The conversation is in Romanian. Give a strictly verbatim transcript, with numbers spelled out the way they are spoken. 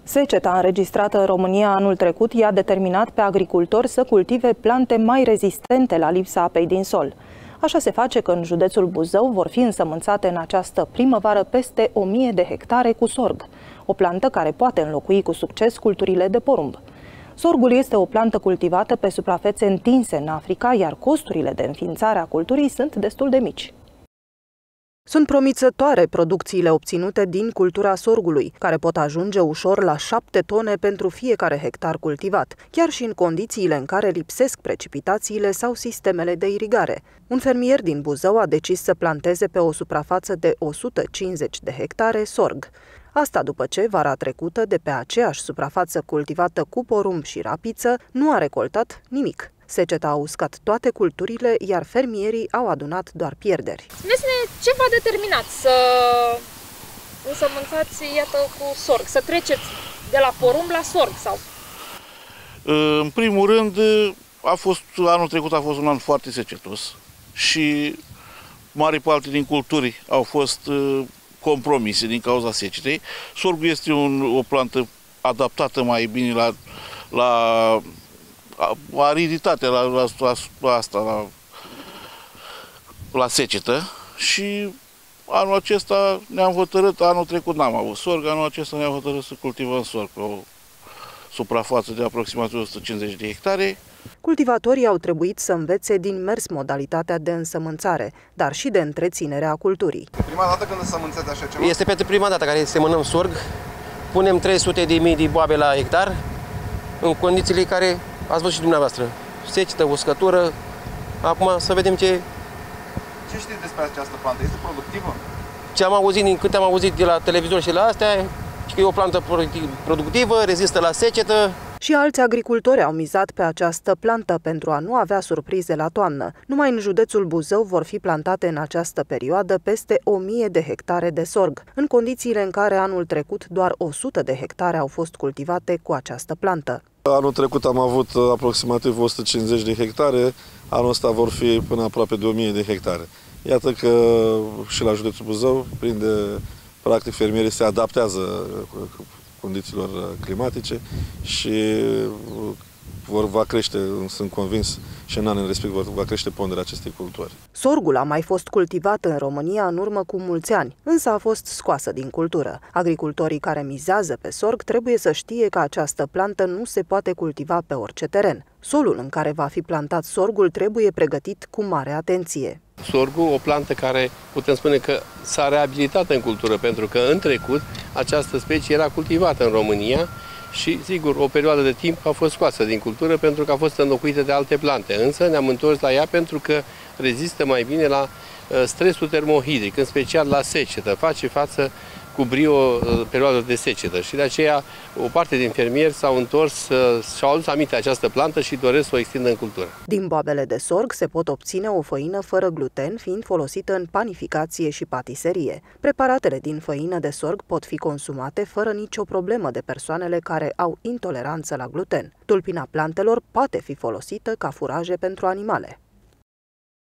Seceta înregistrată în România anul trecut i-a determinat pe agricultori să cultive plante mai rezistente la lipsa apei din sol. Așa se face că în județul Buzău vor fi însămânțate în această primăvară peste o mie de hectare cu sorg, o plantă care poate înlocui cu succes culturile de porumb. Sorgul este o plantă cultivată pe suprafețe întinse în Africa, iar costurile de înființare a culturii sunt destul de mici. Sunt promițătoare producțiile obținute din cultura sorgului, care pot ajunge ușor la șapte tone pentru fiecare hectar cultivat, chiar și în condițiile în care lipsesc precipitațiile sau sistemele de irigare. Un fermier din Buzău a decis să planteze pe o suprafață de o sută cincizeci de hectare sorg. Asta după ce, vara trecută, de pe aceeași suprafață cultivată cu porumb și rapiță, nu a recoltat nimic. Seceta a uscat toate culturile, iar fermierii au adunat doar pierderi. Spuneți-ne ce v-a determinat să însămânțați, iată, cu sorg, să treceți de la porumb la sorg? Sau? În primul rând, a fost, anul trecut a fost un an foarte secetos și mare parte din culturi au fost compromise din cauza secetei. Sorgul este un, o plantă adaptată mai bine la, la ariditatea, la, la, la asta, la, la secetă și anul acesta ne-am hotărât, anul trecut n-am avut sorg, anul acesta ne-am hotărât să cultivăm sorg pe o suprafață de aproximativ o sută cincizeci de hectare. Cultivatorii au trebuit să învețe din mers modalitatea de însămânțare, dar și de întreținerea culturii. Prima dată când însămânțați așa ceva? Este pentru prima dată care semănăm sorg. Punem trei sute de mii de boabe la hectar, în condițiile care ați văzut și dumneavoastră. Secetă, uscătură. Acum să vedem ce... Ce știți despre această plantă? Este productivă? Ce am auzit, din câte am auzit de la televizor și la astea, că e o plantă productivă, rezistă la secetă. Și alți agricultori au mizat pe această plantă pentru a nu avea surprize la toamnă. Numai în județul Buzău vor fi plantate în această perioadă peste o mie de hectare de sorg, în condițiile în care anul trecut doar o sută de hectare au fost cultivate cu această plantă. Anul trecut am avut aproximativ o sută cincizeci de hectare, anul ăsta vor fi până aproape de o mie de hectare. Iată că și la județul Buzău, prinde, practic, fermierii se adaptează condițiilor climatice și vor, va crește, sunt convins, și în anul respectiv va crește ponderea acestei culturi. Sorgul a mai fost cultivat în România în urmă cu mulți ani, însă a fost scoasă din cultură. Agricultorii care mizează pe sorg trebuie să știe că această plantă nu se poate cultiva pe orice teren. Solul în care va fi plantat sorgul trebuie pregătit cu mare atenție. Sorgul, o plantă care putem spune că s-a reabilitat în cultură, pentru că în trecut această specie era cultivată în România și, sigur, o perioadă de timp a fost scoasă din cultură pentru că a fost înlocuită de alte plante. Însă ne-am întors la ea pentru că rezistă mai bine la stresul termohidric, în special la secetă, face față cu brio perioada de secetă și de aceea o parte din fermieri s-au întors și-au adus aminte această plantă și doresc să o extindă în cultură. Din boabele de sorg se pot obține o făină fără gluten, fiind folosită în panificație și patiserie. Preparatele din făină de sorg pot fi consumate fără nicio problemă de persoanele care au intoleranță la gluten. Tulpina plantelor poate fi folosită ca furaje pentru animale.